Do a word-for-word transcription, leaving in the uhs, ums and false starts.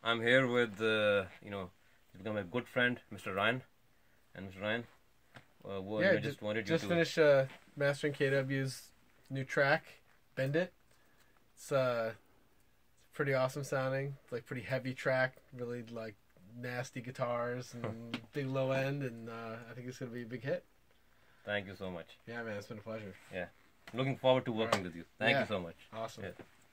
I'm here with, uh, you know, he's become a good friend, Mister Ryan. And Mister Ryan, uh, well, yeah, I just, just wanted just you to... finished uh, mastering K W's new track, Bend It. It's uh, it's pretty awesome sounding. It's like pretty heavy track, really like nasty guitars and big low end, and uh, I think it's gonna be a big hit. Thank you so much. Yeah, man, it's been a pleasure. Yeah. Looking forward to working right. with you. Thank yeah. you so much. Awesome. Yeah.